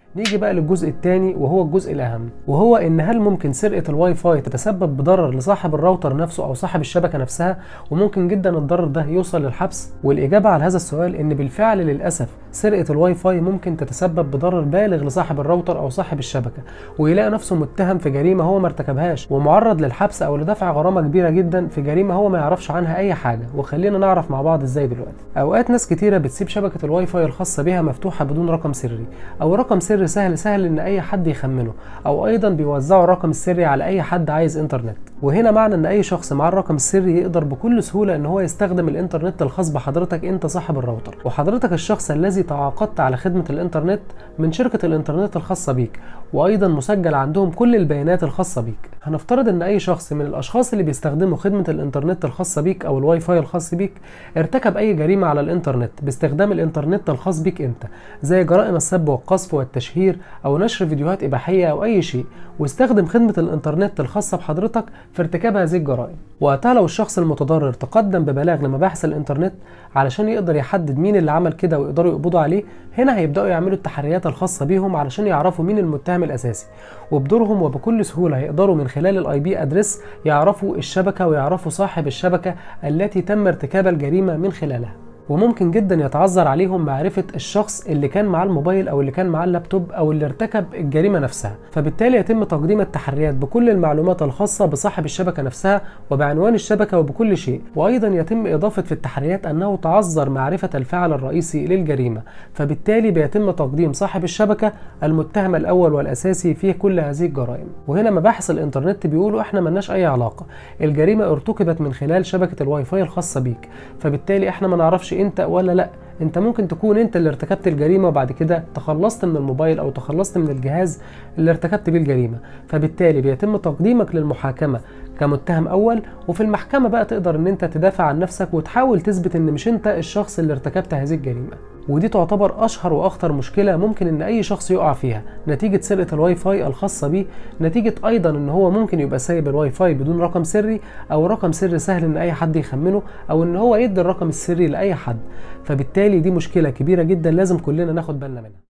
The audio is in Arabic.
نيجي بقى للجزء الثاني وهو الجزء الاهم، وهو ان هل ممكن سرقة الواي فاي تتسبب بضرر لصاحب الراوتر نفسه او صاحب الشبكة نفسها، وممكن جدا الضرر ده يوصل للحبس؟ والاجابة على هذا السؤال ان بالفعل للاسف سرقة الواي فاي ممكن تتسبب بضرر بالغ لصاحب الراوتر او صاحب الشبكة، ويلاقي نفسه متهم في جريمة هو ما ارتكبهاش ومعرض للحبس او لدفع غرامة كبيرة جدا في جريمة هو ما يعرفش عنها اي حاجة. وخلينا نعرف مع بعض ازاي دلوقتي. اوقات ناس كتيرة بتسيب شبكة الواي فاي الخاصة بها مفتوحة بدون رقم سري، او رقم سري سهل ان اي حد يخمنه، او ايضا بيوزعوا الرقم السري على اي حد عايز انترنت. وهنا معنى ان اي شخص معاه الرقم السري يقدر بكل سهولة ان هو يستخدم الانترنت الخاص بحضرتك انت صاحب الراوتر، وحضرتك الشخص الذي تعاقدت على خدمة الانترنت من شركة الانترنت الخاصة بيك، وايضا مسجل عندهم كل البيانات الخاصة بيك. هنفترض ان اي شخص من الاشخاص اللي بيستخدموا خدمة الانترنت الخاصة بيك او الواي فاي الخاص بيك ارتكب اي جريمة على الانترنت باستخدام الانترنت الخاص بيك انت، زي جرائم السب والقذف والتشهير او نشر فيديوهات اباحية او اي شيء، واستخدم خدمة الانترنت الخاصة بحضرتك في ارتكاب هذه الجرائم. وقتها لو الشخص المتضرر تقدم ببلاغ لمباحث الانترنت علشان يقدر يحدد مين اللي عمل كده ويقدروا يقبضوا عليه، هنا هيبداوا يعملوا التحريات الخاصة بيهم علشان يعرفوا مين المتهم الاساسي، وبدورهم وبكل سهولة هيقدروا من خلال الاي بي ادريس يعرفوا الشبكة ويعرفوا صاحب الشبكة التي تم ارتكاب الجريمة من خلالها. وممكن جدا يتعذر عليهم معرفة الشخص اللي كان معاه الموبايل او اللي كان معاه اللابتوب او اللي ارتكب الجريمة نفسها، فبالتالي يتم تقديم التحريات بكل المعلومات الخاصة بصاحب الشبكة نفسها وبعنوان الشبكة وبكل شيء. وايضا يتم اضافة في التحريات انه تعذر معرفة الفاعل الرئيسي للجريمة، فبالتالي بيتم تقديم صاحب الشبكة المتهم الاول والاساسي في كل هذه الجرائم. وهنا مباحث الانترنت بيقولوا احنا ملناش اي علاقة، الجريمة ارتكبت من خلال شبكة الواي فاي الخاصة بيك، فبالتالي احنا ما نعرفش انت ولا لا، انت ممكن تكون انت اللي ارتكبت الجريمة وبعد كده تخلصت من الموبايل او تخلصت من الجهاز اللي ارتكبت بيه الجريمة، فبالتالي بيتم تقديمك للمحاكمة كمتهم اول، وفي المحكمة بقى تقدر ان انت تدافع عن نفسك وتحاول تثبت ان مش انت الشخص اللي ارتكبت هذه الجريمة. ودي تعتبر اشهر واخطر مشكلة ممكن ان اي شخص يقع فيها نتيجة سرقة الواي فاي الخاصة بيه، نتيجة ايضا ان هو ممكن يبقى سايب الواي فاي بدون رقم سري، او رقم سري سهل ان اي حد يخمنه، او ان هو يدي الرقم السري لاي حد. فبالتالي دي مشكلة كبيرة جدا لازم كلنا ناخد بالنا منها.